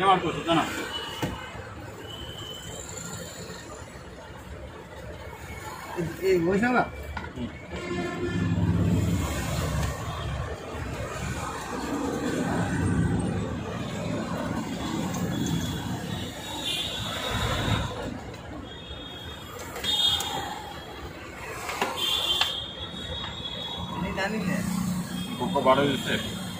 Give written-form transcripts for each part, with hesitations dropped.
बारह से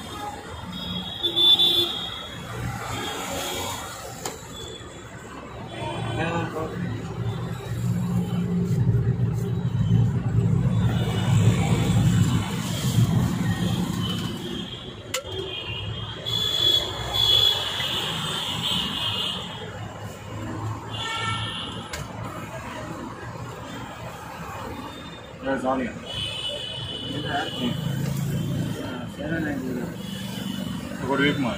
good week में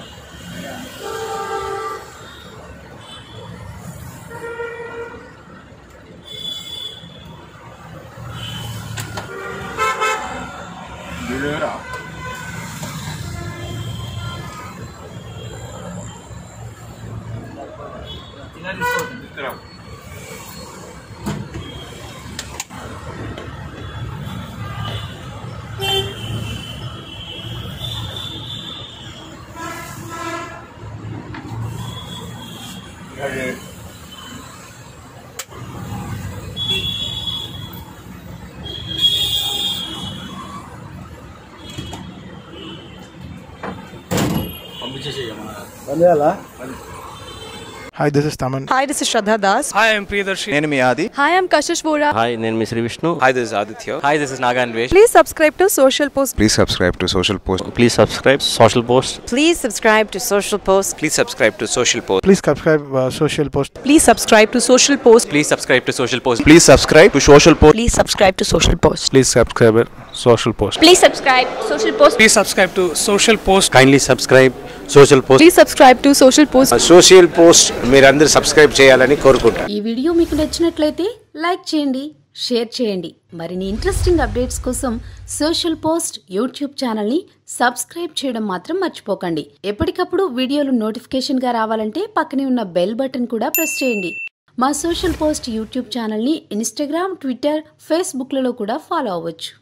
Hi, this is Taman. Hi, this is Shraddha Das. Hi, I'm Priyadarshi. నేను మీ ఆది. Hi, I'm Kashish Vora. Hi, నేను మీ Sri Vishnu. Hi, this is Aditya. Hi, this is Naganvesh. Please subscribe to Social Post. Please subscribe to Social Post. Please subscribe Social Post. Please subscribe to Social Post. Please subscribe to Social Post. Please subscribe Social Post. Please subscribe to Social Post. Please subscribe to Social Post. Please subscribe to Social Post. Please subscribe to Social Post. Please subscribe Social Post. Please subscribe Social Post. Please subscribe to Social Post. Kindly subscribe Social Post. Please subscribe to Social Post. Social post మీరందరూ subscribe చేయాలని కోరుకుంటున్నాను. ఈ video మీకు నచ్చినట్లయితే like చేయండి, share చేయండి. మరిన్ని interesting updates కోసం సోషల్ పోస్ట్ యూట్యూబ్ ఛానల్ని సబ్స్క్రైబ్ చేయడం మాత్రం మర్చిపోకండి. ఎప్పటికప్పుడు వీడియోలు నోటిఫికేషన్గా రావాలంటే పక్కనే ఉన్న బెల్ బటన్ కూడా ప్రెస్ చేయండి. మా సోషల్ పోస్ట్ యూట్యూబ్ ఛానల్ని ఇన్స్టాగ్రామ్, ట్విట్టర్, ఫేస్బుక్లలో కూడా ఫాలో అవ్వచ్చు.